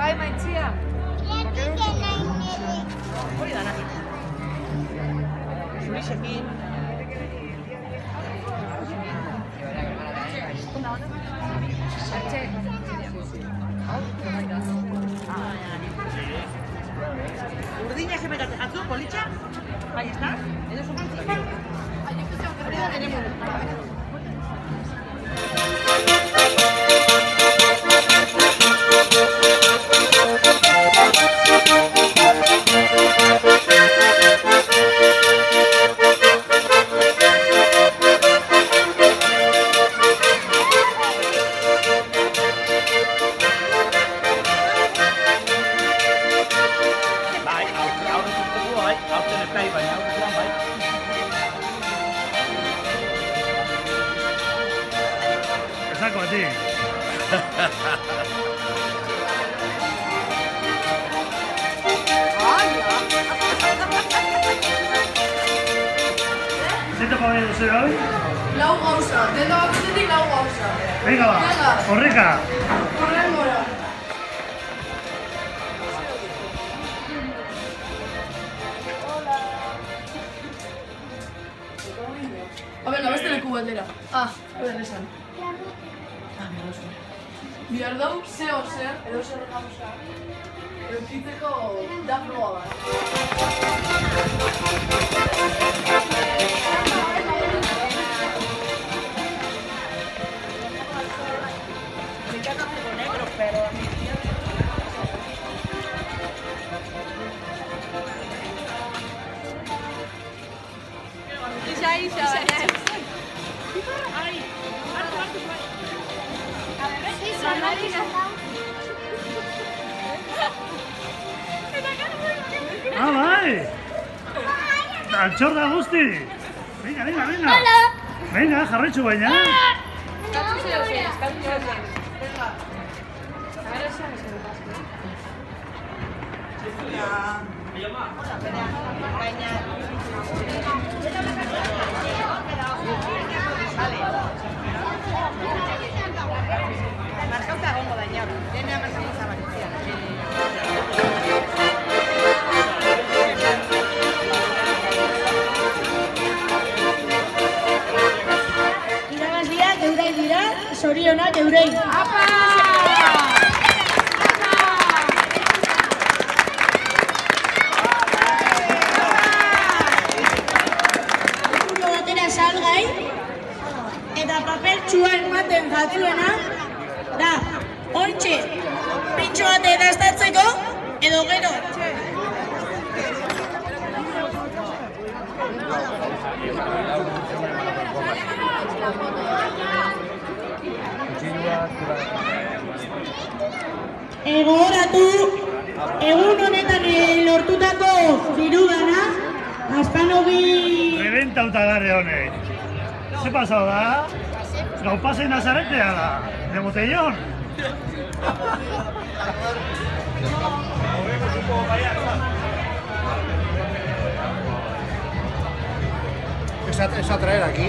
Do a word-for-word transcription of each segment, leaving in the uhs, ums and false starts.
bai maitzia. Hori da nahi. Zurixekin. Sartxe. Urdina jemekate jatzu, politxa? Bai, ez da? Edo zupantzika? Hori da nire modu. Saco a ti. ¿Siento para ver hoy? Lau gauza, denda bakotetik lau gauza. Venga va, horreka. Horren gora. A ver, la beste leku batera. Ah, a ver, esan. Bihar dau, zeo zer, edo zer gauza. Eukitzeko da proba bat. Isa, isa, isa. Ai, hartu, hartu, bai. A ver, isa, Marina. Ah, bai! Altxorda guzti! Venga, venga, venga! Venga, jarraitzu baina! Eskatu zeo zen, eskatu zeo zen. Venga. Agara esan esan dazko. Hola, pedea. Baina. Markauta egongo da, ja. Dena markauta zabaritzea. Irabazliak eurei dira, zorionak eurei. Apa! Ekulo batera salgai, eta papel txua ematen jatzuena, da, ontxe, pintxo bat edaztatzeko, edo gero. Egoratu, egun honetan lortutako dirudana, Aspanogi... Reventauta garre honek. Ze pasau da? Gau pase nazaretea da, de botellón. Es a traer aquí.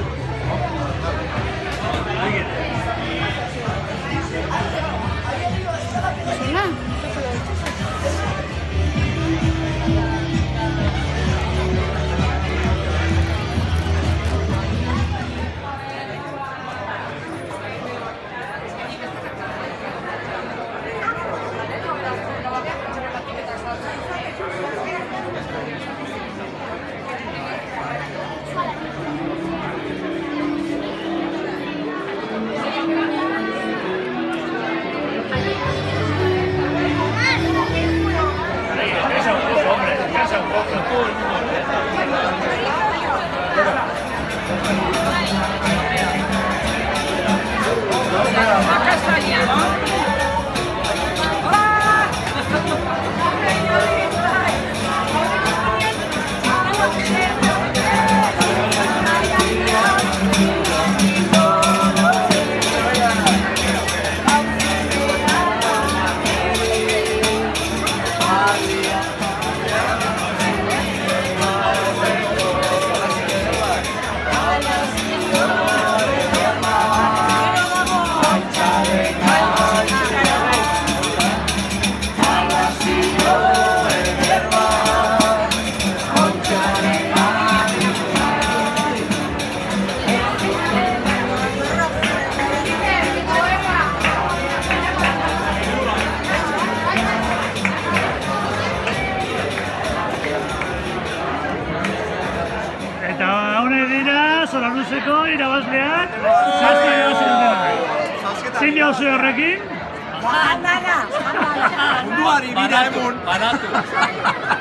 zora luzeko irabazleak zazta irabazi dutela. Zein diauzu horrekin? Munduari bira emun. Banatu.